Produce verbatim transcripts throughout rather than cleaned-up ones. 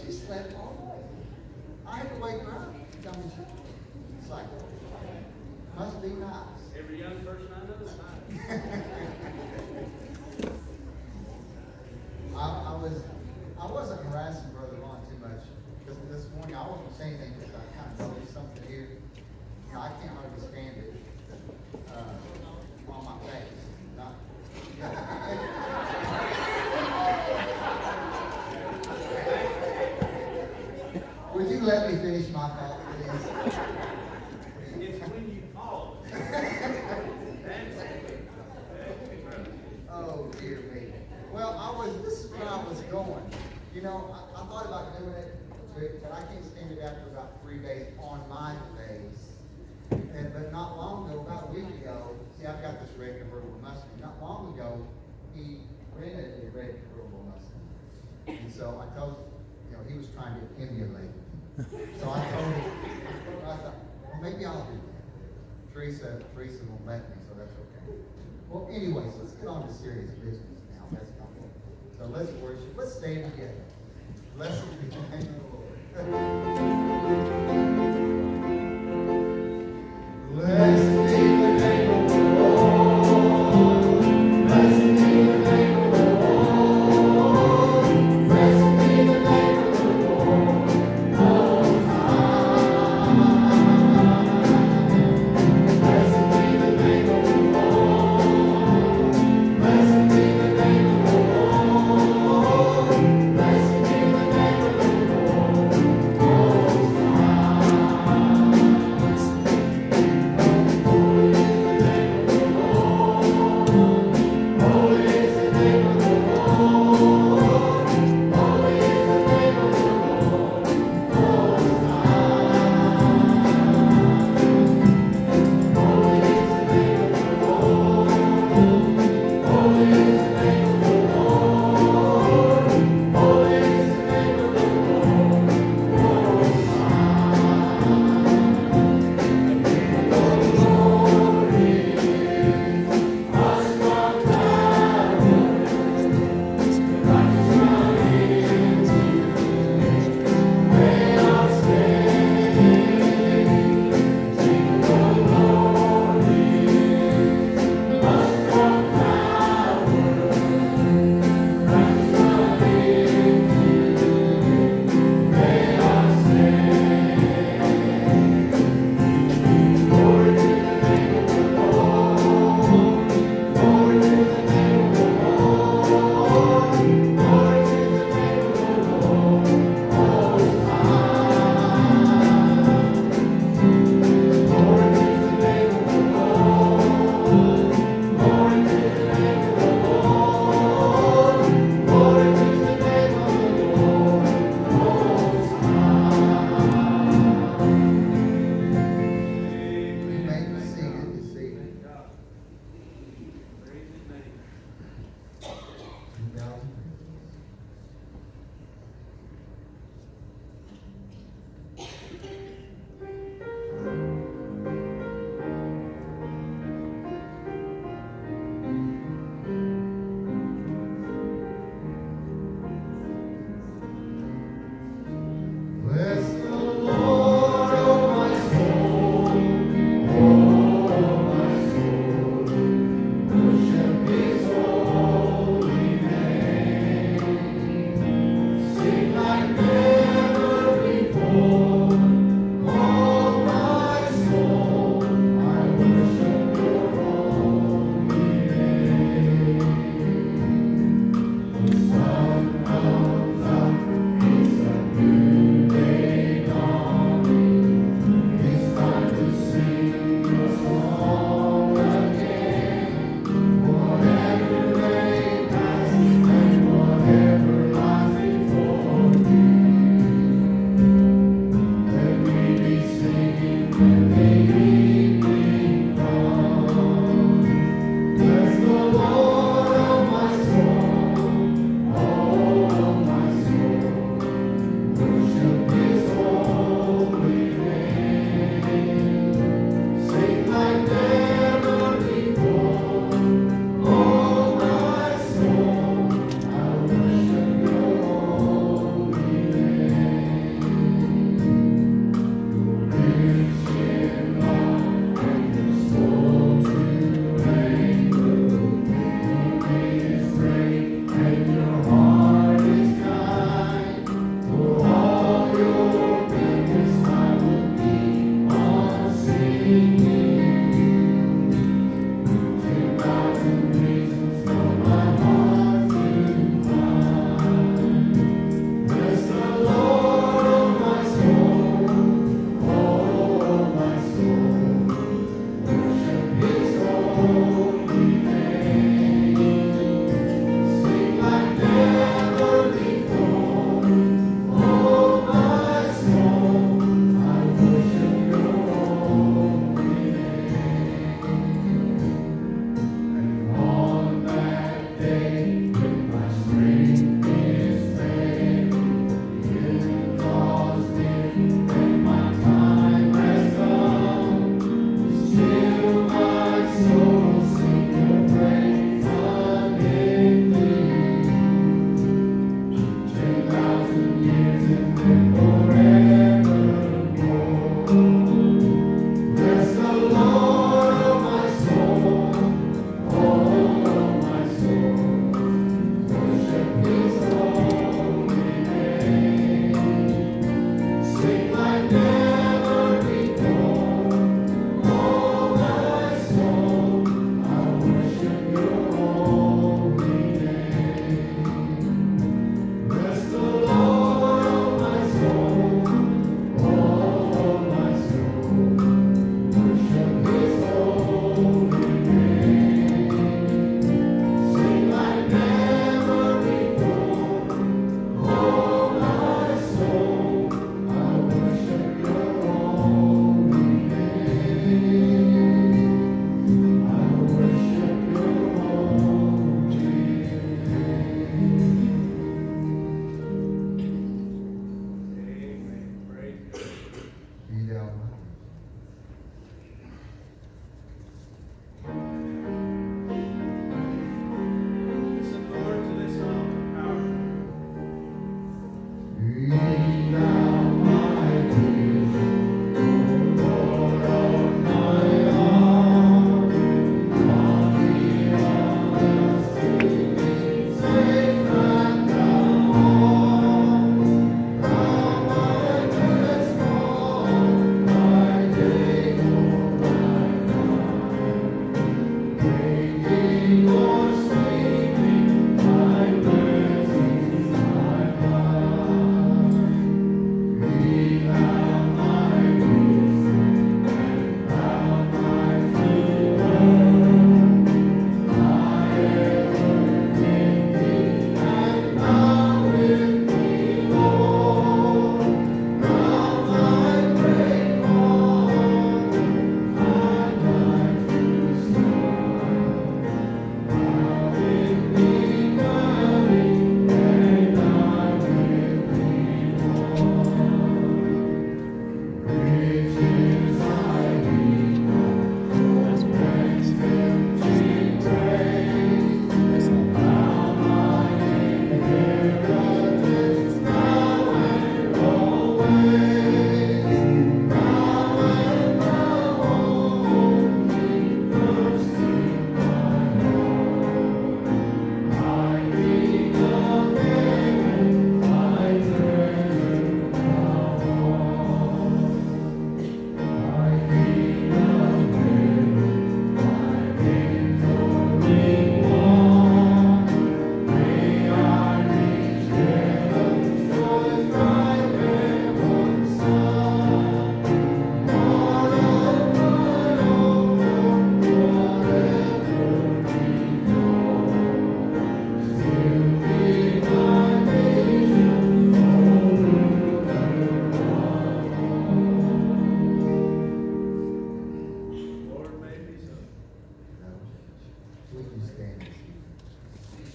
she slept all night. I had to wake her up. Tell me, it's like, must be nice. Every young person I know is nice. I, I was, I wasn't harassing Brother Ron too much because this morning I wasn't saying anything because I kind of noticed something here. You know, I can't hardly stand it uh, on my face. Not, Would you let me finish my thought, please? It's when you pause. Oh, dear me. Well, I was, this is where I was going. You know, I, I thought about doing it, but I can't stand it after about three days on my face. And, but not long ago, about a week ago, see, I've got this red convertible Mustang. Not long ago, he rented a red convertible Mustang. And so I told, you know, he was trying to emulate me. So I told him, I thought, well, maybe I'll do that. Teresa, Teresa won't let me, so that's okay. Well, anyways, let's get on to serious business now. Let's go. So let's worship. Let's stand together. Blessed be the name of the Lord. Blessed be the name of the Lord. Blessed be the name of the Lord. Blessed be the name of the Lord. Most high. Blessed be the name of the Lord. Blessed be the name of the Lord. Blessed be the name of the Lord. Most high.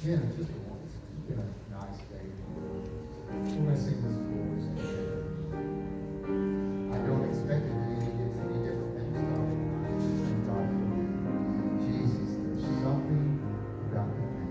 Yeah, just a one. It's been a nice day. We're going to sing this chorus. I don't expect it to be any, any different than it's done. Thank God for you. Jesus, there's something about the name.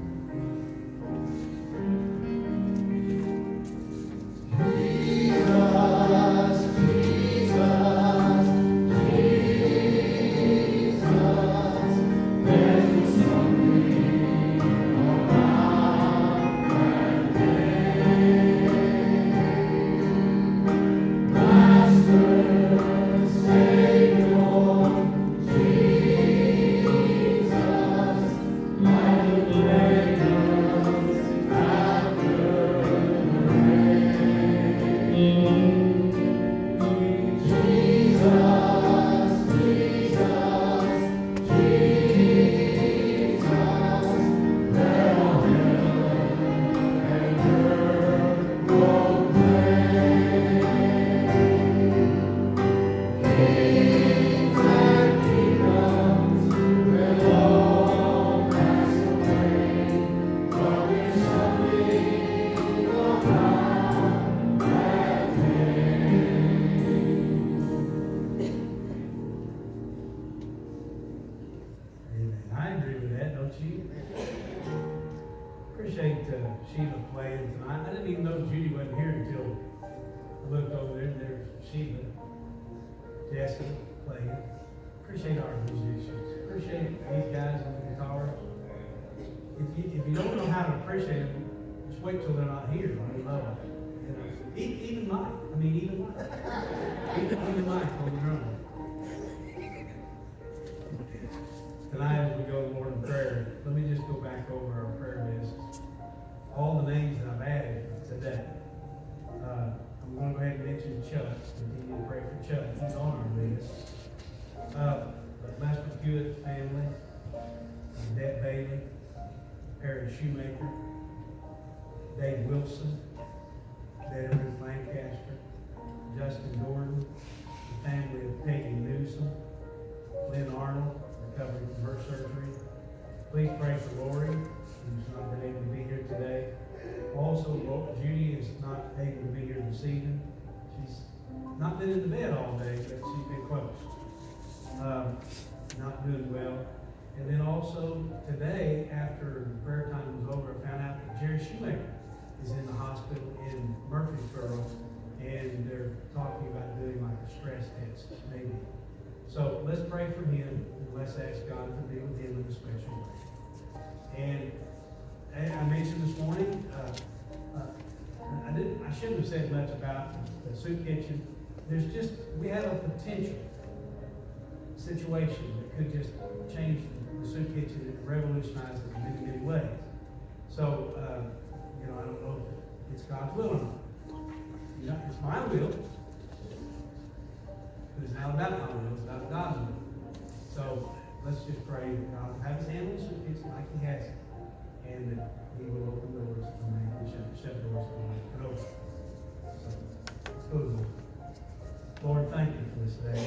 Appreciate our musicians. Appreciate these guys on the guitar. If you, if you don't know how to appreciate them, just wait till they're not here. I love them. You know, even, even Mike. I mean, even Mike. even, even Mike on the drum. Tonight, as we go to Lord in prayer, let me just go back over our prayer list. All the names that I've added today. Uh, I'm going to go ahead and mention Chuck. Continue to pray for Chuck. He's on our list. Uh, the Lester Hewitt family, Deb Bailey, Perry Shoemaker, Dave Wilson, Betty Ruth Lancaster, Justin Gordon, the family of Peggy Newsom, Lynn Arnold, recovering from her surgery. Please pray for Lori, who's not been able to be here today. Also, Judy is not able to be here this evening. She's not been in the bed all day, but she's been close. Um, not doing well. And then also today, after the prayer time was over, I found out that Jerry Shoemaker is in the hospital in Murfreesboro, and they're talking about doing like a stress test, maybe. So let's pray for him, and let's ask God to be with him in a special way. And I mentioned this morning, uh, uh, I didn't. I shouldn't have said much about the soup kitchen. There's just we have a potential situation that could just change the soup kitchen and revolutionize it in many, many ways. So, uh, you know, I don't know if it's God's will or not. You know, it's my will, but it's not about my will, it's about God's will. So, let's just pray that God will have his hand on the soup kitchen like he has it, and that he will open doors for me and shut, shut doors for me and open. So, let's go to the Lord. Lord, thank you for this day.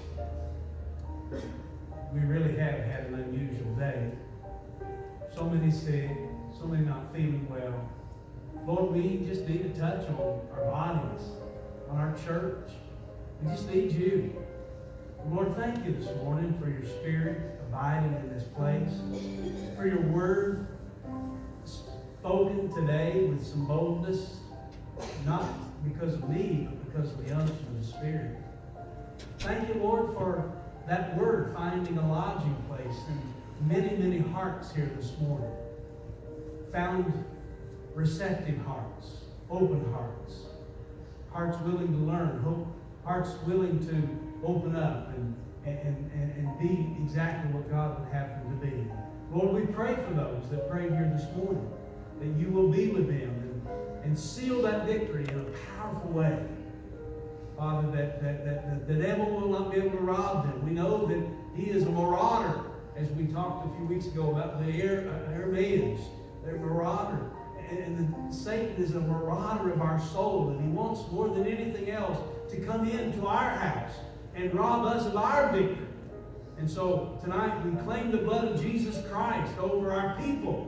We really have had an unusual day. So many sick, so many not feeling well. Lord, we just need a touch on our bodies, on our church. We just need you. Lord, thank you this morning for your Spirit abiding in this place, for your word spoken today with some boldness, not because of me, but because of the unction of the Spirit. Thank you, Lord, for that word finding a lodging place in many, many hearts here this morning. Found receptive hearts, open hearts, hearts willing to learn, hope, hearts willing to open up and, and, and, and be exactly what God would have them to be. Lord, we pray for those that prayed here this morning, that you will be with them and, and seal that victory in a powerful way. Father, that, that, that, that the devil will not be able to rob them. We know that he is a marauder, as we talked a few weeks ago about the Arameans. They're a marauder. And, and the, Satan is a marauder of our soul, and he wants more than anything else to come into our house and rob us of our victory. And so tonight we claim the blood of Jesus Christ over our people.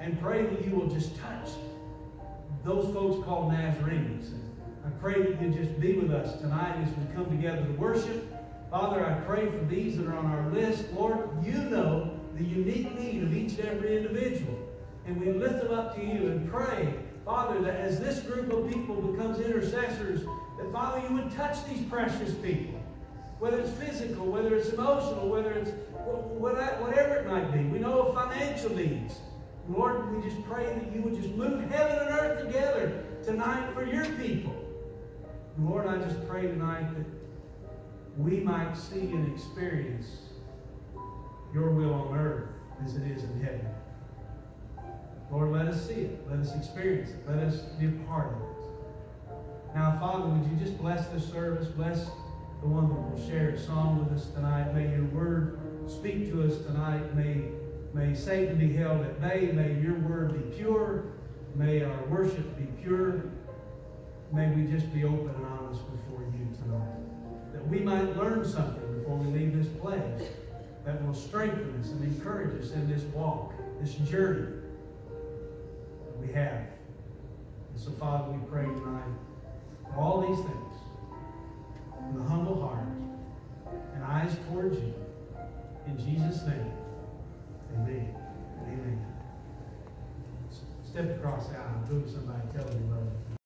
and pray that you will just touch those folks called Nazarenes. I pray that you just be with us tonight as we come together to worship. Father, I pray for these that are on our list. Lord, you know the unique need of each and every individual. And we lift them up to you and pray, Father, that as this group of people becomes intercessors, that, Father, you would touch these precious people. Whether it's physical, whether it's emotional, whether it's whatever it might be. We know of financial needs. Lord, we just pray that you would just move heaven and earth together tonight for your people. Lord, I just pray tonight that we might see and experience your will on earth as it is in heaven. Lord, let us see it. Let us experience it. Let us be a part of it. Now, Father, would you just bless this service? Bless the one that will share a song with us tonight. May your word speak to us tonight. May, may Satan be held at bay. May your word be pure. May our worship be pure. May we just be open and honest before you tonight. That we might learn something before we leave this place that will strengthen us and encourage us in this walk, this journey that we have. And so, Father, we pray tonight for all these things with a humble heart and eyes towards you. In Jesus' name, amen. Amen. Step across the aisle and go to somebody, tell them you love them.